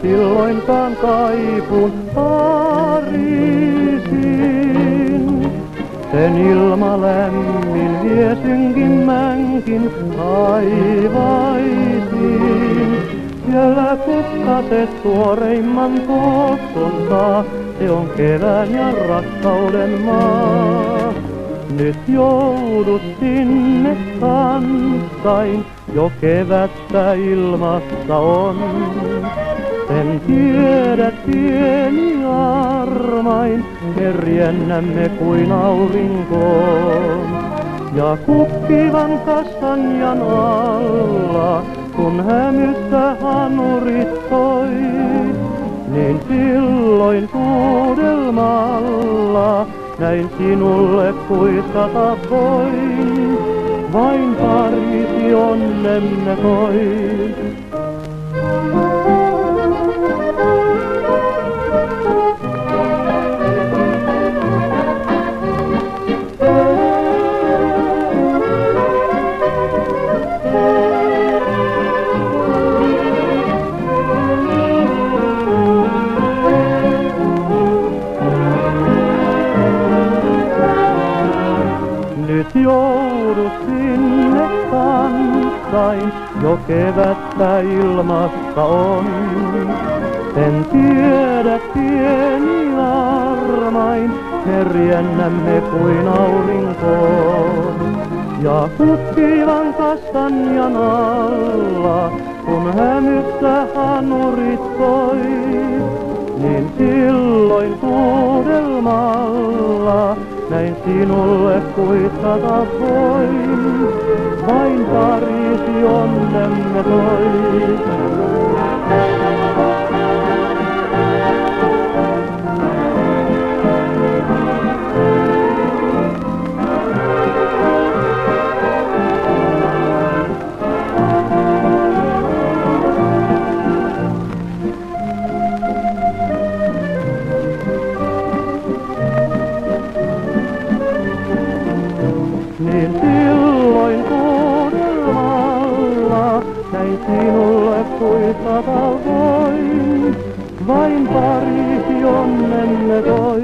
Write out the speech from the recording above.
silloinkaan kaipuun Pariisiin. Sen ilma lämmin vie synkimmänkin taivaisin. Siellä kukkaset tuoreimman tuoksuntaa, se on kevään ja rakkauden maa. Nyt joudut sinne kanssain, jo kevättä ilmassa on. Sen tiedät pieni armain, me riennämme kuin aurinkoon. Ja kukkivan kastanjan alla, kun hämystä hanurit soi, niin silloin tuudelmalla näin sinulle kuiskata voin. Vain Pariisi onnemme toi. Nyt joudut sinne kanssain, jo kevättä ilmassa on. Sen tiedät pieni armain, me riennämme kuin aurinkoon. Ja kukkivan kastanjan alla, kun hämyssä hanurit soi, niin silloin tuudelmalla näin sinulle kuiskata voin. Vain Pariisi onnemme toi. Niin silloin tuudelmalla näin sinulle kuiskata voin. Vain Pariisi onnemme toi.